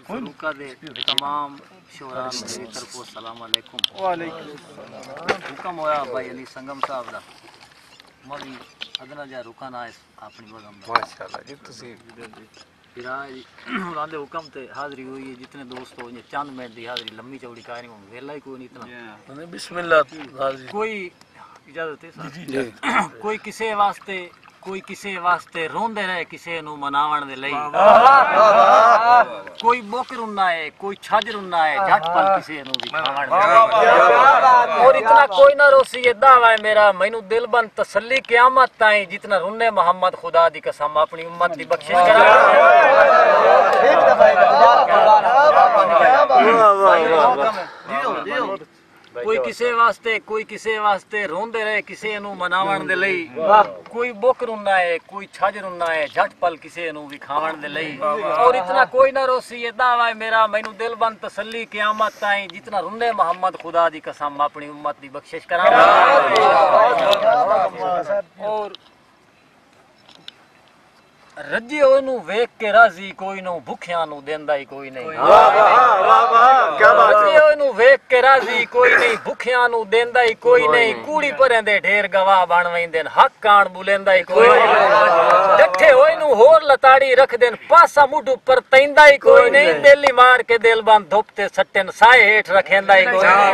फरूका दे तमाम शोरा मेरी तरफों सलाम अलैकुम। वालेकुम सलाम। हुक्म होया भाई अली संगम साहब दा मवी अदना जा रुका ना अपनी बगम दा माशाल्लाह जी तुसी फिर आंदे हुक्म ते हाजिरी हुई है। जितने दोस्त हो चंद मिनट दी हाजिरी लंबी चौड़ी कारी हो वेला ही कोई नहीं इतना बिस्मिल्लाह हाजी कोई इजाजत है साहब कोई किसे वास्ते रोंदे रहे किसे नु मनावण दे लई कोई बोक रुन्ना है कोई छज रुन्ना है झट पल किसे नु भी खावण और इतना कोई ना रोसी ये दावा है मेरा मैनू दिलबंद तसल्ली क़यामत ताई जितना रुन्ने मोहम्मद खुदा दी कसम अपनी उम्मत दी बख्शिश करा। कोई किसे वास्ते रोंदे रहे किसे नु मनावण दे लई कोई बोक रुन्ना है कोई छज रुन्ना है झट पल किसे नु भी खावण दे लई और इतना कोई ना रोसी ये दावा है मेरा मैनू दिलबंद तसल्ली क़यामत ताई जितना रुन्ने मोहम्मद खुदा दी कसम अपनी उम्मत दी बख्शिश करा। और रजी ओनू वेख के राजी कोई नो भुखिया नु देंदा ही कोई नहीं। रजी ओनू वेख के राजी कोई नहीं भुखिया नु देंदा ही कोई नहीं। कूड़ी परे दे ढेर गवाह बन वेंदे हक कान बुलेंदा ही कोई नहीं। डठे होए नु होर लताड़ी रख देन पासा मुढ ऊपर तैंदा ही कोई नहीं। दिल्ली मार के दिल बंद धुपते सट्टन साए हेठ रखेंदा ही कोई नहीं।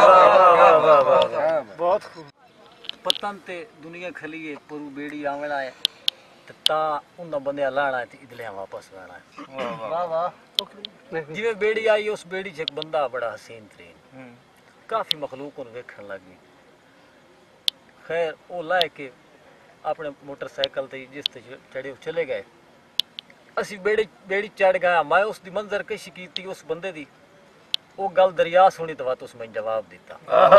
बहुत खूब पतन ते दुनिया खलीए पुरु बेड़ी आवणा है ता उन बंदे लाना है इदले वापस लाना है। वाह वाह जिवे बेड़ी आई उस बेड़ी च एक बंदा बड़ा हसीन तरीन काफी मखलूक उन वेखण लगी। खैर वो लाए के अपने मोटरसाइकिल ते जिस ते चढ़े चले गए। असी बेड़ी चढ़ गया मैं उस दी मंजर कशी कीती उस बंदे दी वो गल दरिया सुनी तो तुस मैं जवाब दिता।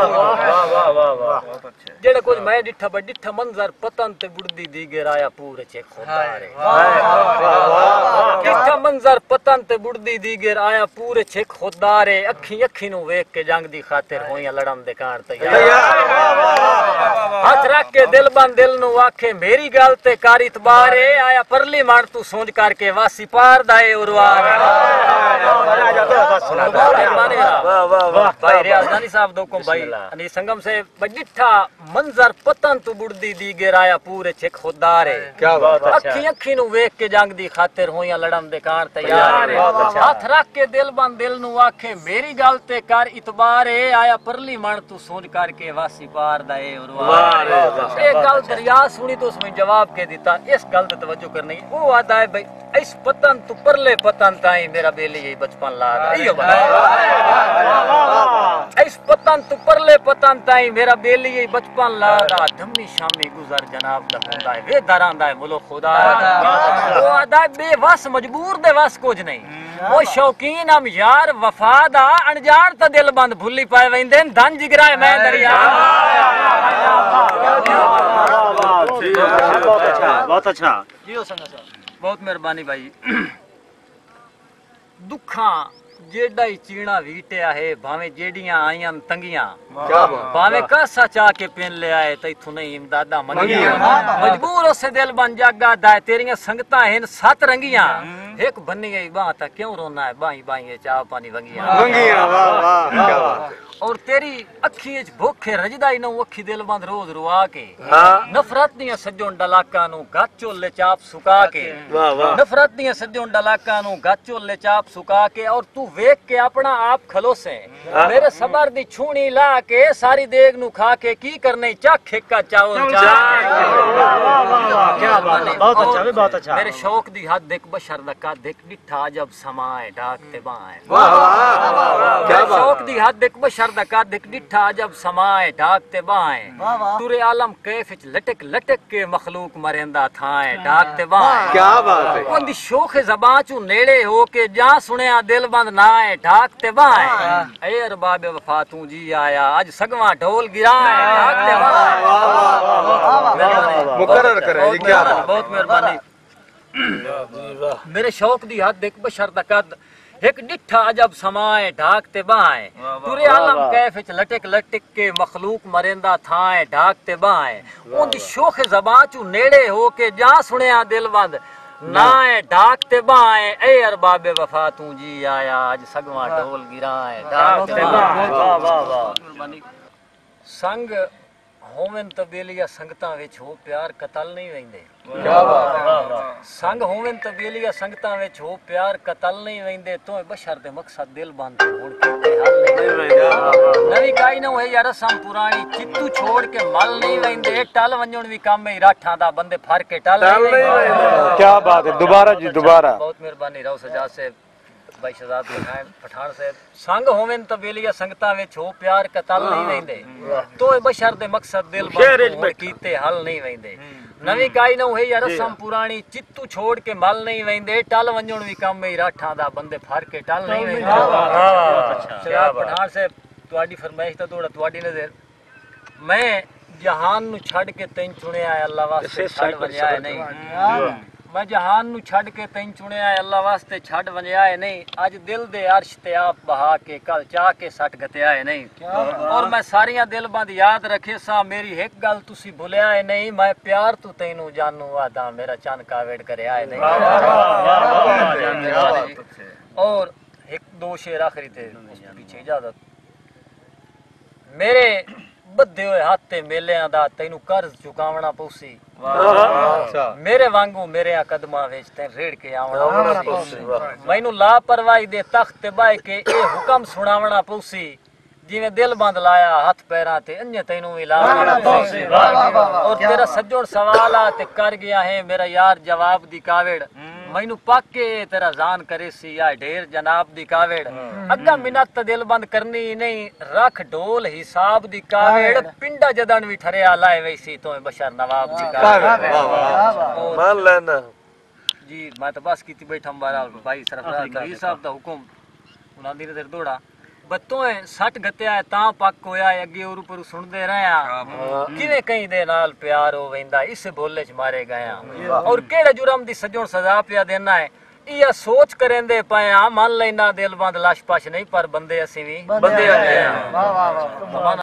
जेड़ा कुछ मैं डिठा मंजर पतन ते बुड़दी दी गिराया पूरे चे खुदारे डिठा मंजर पतन ते बुड़दी दी गिराया पूरे चे खुदारे अखी नु वेख के जंग दी खातिर होया लड़न दे कार तैयार। हाथ रख के दिल बन दिल नु आखे मेरी गल ते कर इतबारे आया परली मार तू सोच करके वासी पार दाए उरवार। भाई रियाज़दानी साहब दोको भाई अनी संगम से बडिठा मंजर पतन तू बुड़दी दी गिराया पूरे चे खुदारे। क्या बात है। अखी नु वेख के जंग दी खातिर होया लड़न दे कार तैयार। हाथ रख के दिल बन दिल नु आखे मेरी गल ते कर इतबारे आया परली मन तू सोच करके वासी पार दाए उरवार। एक गल दरिया सुनी तो उसमें जवाब के दिता इस गल ते तवज्जो करनी वो आदा है भाई इस पतन तू परले पतन ताई मेरा बेली यही बचपन ला इस पतन तू परले पतन ताई मेरा बेली यही बचपन ला धम्मी शामी गुजर जनाब दा हुंदा है वे दरांदा है मुलो खुदा वो आदा बेवस मजबूर दे वस कुछ नहीं वो शौकीन हम यार वफादा अनजान ता दिल बंद भूली पाए वेंदे धन जिगरा है मैं दरिया। बहुत अच्छा बहुत मेहरबानी भाई। दुखा जेड़ा ही चीना वीटिया है भावे जेड़ियां आईयां तंगियां भावे कासा चा के पेन ले आए तो इथु नहीं इमदादा मंगियां मजबूर उसे दिल बन जागा दाए तेरियां संगता हैं सात रंगियां एक बन्नी गई बाह ता क्यों रोना है बाई बाई चाह पानी वंगियां और तेरी अखी च भूखे रजदा ही नू अखी दिल बंद रोज रुआ के नफरत दियां सज्जों डलाका नू गाचो ले चाप सुका के नफरत दियां सज्जों डलाका नू गाचो ले चाप सुका के और तू वेख के अपना आप खलोसे मेरे सबर दी छूनी ला के सारी देग नू खा के की करने चख का चावल क्या बहुत अच्छा मेरे शौक दी हद देख बशर दा कद देख डिठा जब समाए ढाकते बाएं शौक दी हद देख बशर दा कद देख डिठा जब समाए ढाकते बाएं तुरे आलम कैफ च लटक लटक के मखलूक मरेंदा थाए ढाकते बाएं। क्या बात है। ओंदी शोख ज़बान चू नेड़े हो के जा सुनया दिल बंद नाए ढाकते बाएं ए अरबाब वफा तू जी आया आज सगवा ढोल गिराए ढाकते बाएं। मुकर्रर करे क्या बहुत मेहरबानी। मेरे शौक दी हद देख बशर दा कद एक डिठा अजब समाए ढाकते बाएं तुरे आलम कैफ च लटक लटक के मखलूक मरेंदा थाए ढाकते बाएं ओंदी शोख ज़बान चू नेड़े हो के जा सुनया दिल बंद ना है ढाक ते बाए ए अरबाबे वफा तू जी आया आज सगवा ढोल गिरा है ढाक ते बाए वाह वाह वाह संग होवन तबेलिया संगतां विच हो प्यार कतल नहीं वेंदे क्या बात है संग होवन तबेलिया संगतां विच हो प्यार कतल नहीं वेंदे तो बशर दे मकसद दिल बांधे हुण कीते हल नहीं वेंदे नवी काई न होए यार रसम पुरानी चित्तू छोड़ के मल नहीं वेंदे टल वंजण भी काम है राठा दा बंदे फर के टल नहीं वेंदे क्या बात है दोबारा जी दोबारा बहुत मेहरबानी रहो सजा से भाई शहजाद पठान साहब संग होवन तबेलिया संगतां विच हो प्यार कतल नहीं वेंदे तो बशर दे मकसद दिल बांधे कीते हल नहीं वेंदे नवी काई न होए यार रसम पुरानी चित्तू छोड़ के मल नहीं वेंदे टल वंजण भी काम है राठा दा बंदे फर के टल नहीं वेंदे शहजाद पठान साहब ਤੁਹਾਡੀ ਫਰਮਾਇਸ਼ ਤਾਂ ਤੁਹਾਡਾ ਤੁਹਾਡੀ ਨਜ਼ਰ ਮੈਂ ਜਹਾਨ ਨੂੰ ਛੱਡ ਕੇ ਤੈਨੂੰ ਚੁਣਿਆ ਹੈ ਅੱਲਾ ਵਾਸਤੇ ਛੱਡ ਵਜਿਆ ਹੈ ਨਹੀਂ ਮੈਂ ਜਹਾਨ ਨੂੰ ਛੱਡ ਕੇ ਤੈਨੂੰ ਚੁਣਿਆ ਹੈ ਅੱਲਾ ਵਾਸਤੇ ਛੱਡ ਵਜਿਆ ਹੈ ਨਹੀਂ ਅੱਜ ਦਿਲ ਦੇ ਅਰਸ਼ ਤੇ ਆਪ ਬਹਾ ਕੇ ਕਲ ਚਾਹ ਕੇ ਸੱਟ ਗਤਿਆ ਹੈ ਨਹੀਂ ਔਰ ਮੈਂ ਸਾਰੀਆਂ ਦਿਲਬੰਦ ਯਾਦ ਰੱਖੇ ਸਾਂ ਮੇਰੀ ਇੱਕ ਗੱਲ ਤੁਸੀਂ ਭੁੱਲਿਆ ਹੈ ਨਹੀਂ ਮੈਂ ਪਿਆਰ ਤੂੰ ਤੈਨੂੰ ਜਾਨੂ ਵਾਦਾ ਮੇਰਾ ਚੰਨ ਕਾਵੇੜ ਕਰਿਆ ਹੈ ਨਹੀਂ और एक दो शेर आखिरी थे पीछे इजाजत मेरे बद्धे हुए हाथ ते मेलियां दा तैनू कर्ज चुकावना पौसी मेरे वांगू मेरे कदमां विच तैं रेड़ के आवना पौसी मैनू लापरवाही दे तख्त ते बाह के ए हुक्म सुनावना पौसी जिवें दिल बंद लाया हाथ पैरां ते अन्य तैनू भी लावना पौसी और तेरा सज्जण सवाल आ ते कर गया है मेरा यार जवाब दी कावेड़ मैनू पाके तेरा जान करे सी या ढेर जनाब दी कावेड़ अग्गा मिन्नत दिल बंद करनी नहीं रख ढोल हिसाब दी कावेड़ पिंडा जदन भी ठरिया लाए वैसी तो बशर नवाब दी कावेड़ मान लेना जी मैं तो बस कीती बैठा हमारा भाई सरफराज खलील साहब दा हुक्म उन्हां दी नजर दौड़ा बत्तों सट गत्या ता पक होया अगे और ऊपर सुनदे रहया किवें कहीं दे नाल प्यार हो वेंदा इस बोले च मारे गया और केड़े जुर्म दी सजण सजा पिया देना है इया सोच करेंदे पाया मन लेना दिल बंद लाश पाश नहीं पर बंदे असी भी बंदे आ गए वाह वाह वाह